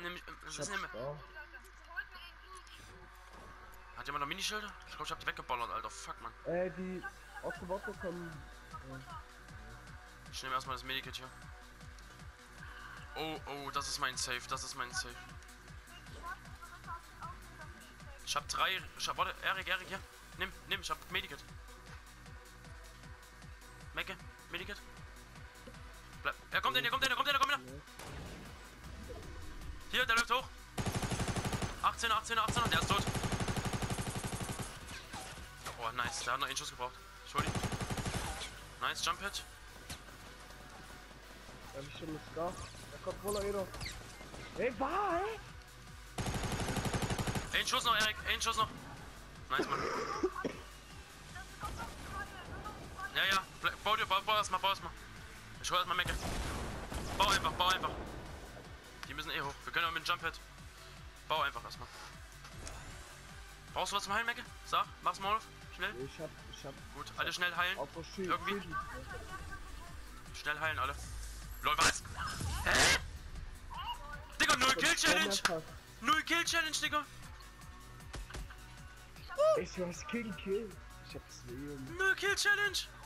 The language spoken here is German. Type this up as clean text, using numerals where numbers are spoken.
Das ist nicht mehr. Hat jemand noch Minischilder? Ich glaube, ich hab die weggeballert, Alter. Fuck, man. Die aus dem Wasser kommen. Ich nehme erstmal das Medikit hier. Oh, oh, das ist mein Safe, das ist mein Safe. Ich hab 3. Warte, Erik, hier. Nimm, ich hab Medikit. Mecke, Medikit. Bleib. Er kommt hin. Hier, der läuft hoch. 18, und der ist tot. Oh, nice, der hat noch einen Schuss gebraucht. Ich hol ihn. Nice, Jump Hit. Da hab ich schon das Scar. Da kommt wohl einer. Ey, war, ey! Ein Schuss noch, Erik, ein Schuss noch. Nice, Mann. Ja, bau erstmal. Ich hol erstmal Mecke. Bau einfach. Die müssen eh hoch. Wir können auch mit dem Jump Hit. Bau einfach erstmal. Brauchst du was zum Heilen, Mecke? Sag, mach's mal auf. Schnell. Ich hab. Gut, alle schnell heilen. Irgendwie. Schilden. Schnell heilen, alle. Lol, was? Hä? Digga, 0 Kill Challenge! 0 Kill Challenge, Digga! Ich was King Kill. Ich hab's 0 Kill Challenge!